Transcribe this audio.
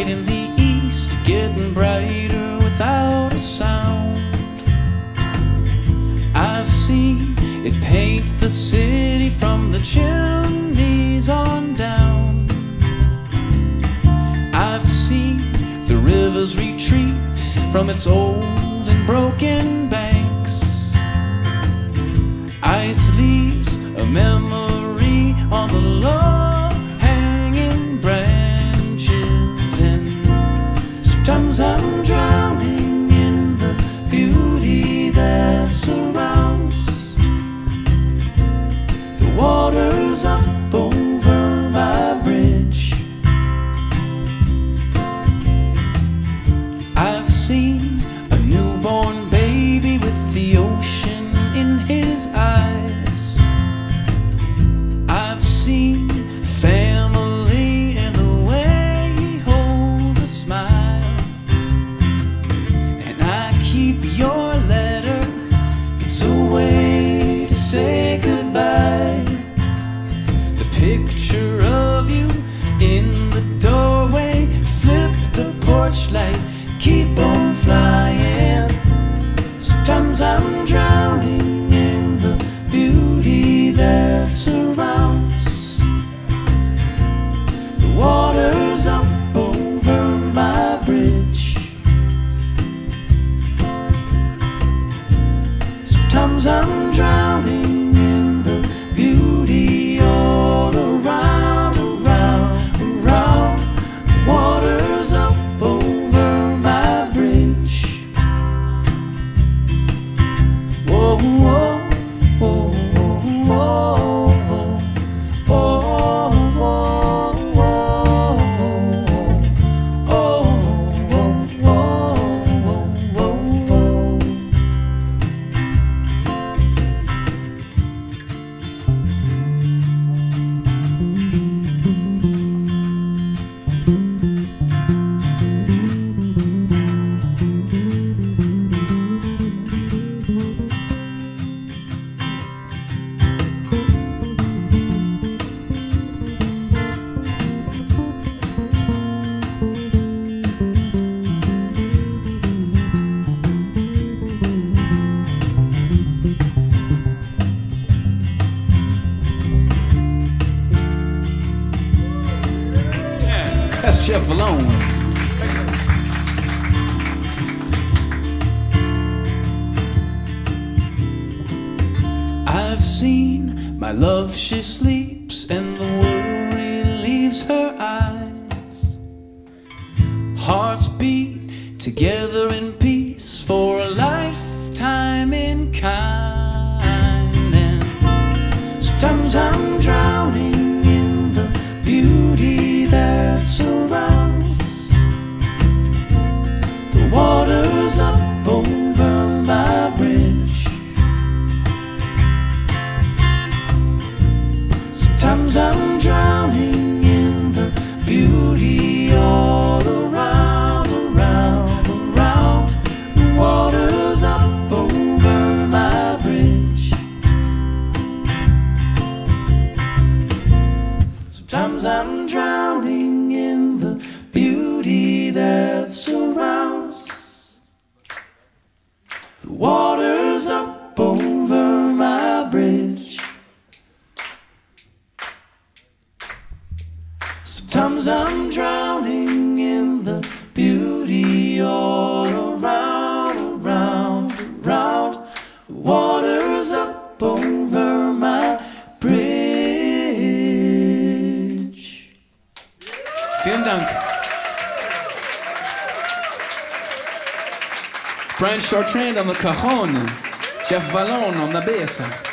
light in the east, getting brighter without a sound. I've seen it paint the city from the chimneys on down. I've seen the river's retreat from its old and broken banks. Ice leaves a memory on the low-hanging branches, and sometimes I'm drowning in the beauty that surrounds. The water's up over my bridge. I've seen a newborn baby with the ocean in his eyes. I've seen family in the way he holds a smile. And I keep your letter, it's a way to say goodbye. The picture of you in the doorway, flip the porch light, keep on flying. Sometimes I'm drowning in the beauty that surrounds. The water's up over my bridge. Sometimes I'm drowning in the beauty all around, around, around. The water's up over my bridge. Whoa, whoa, whoa, whoa, whoa, whoa, That's Jeff Vallone. I've seen my love, she sleeps and the worry leaves her eyes. Hearts beat together in peace for a lifetime in kind. And sometimes I'm drowning in the beauty that surrounds. The water's up over my bridge. Sometimes I'm drowning in the beauty all around, around, around. The water's up over my bridge. Sometimes I'm drowning in the beauty that surrounds. The water's up over my bridge. Sometimes I'm drowning in the beauty all around, around, around. The water's up over my bridge. Vielen Dank. Brian Chartrand on the cajon, Jeff Vallone on the bass.